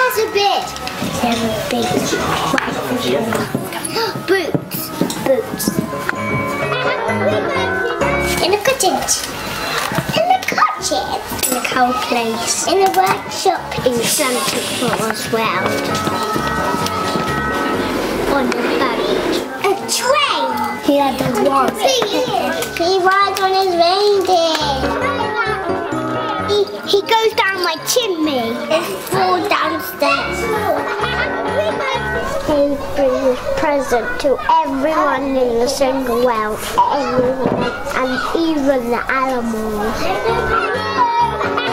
has a beard? He has a big white boots. Boots. In the cottage. In the cottage. In the cold place. In the workshop. In Santa Claus World. On the boat. A train. He had a wand. He rides on his reindeer. He goes down my chimney. He falls downstairs. He brings a present to everyone in the single world. Everyone. And even the animals.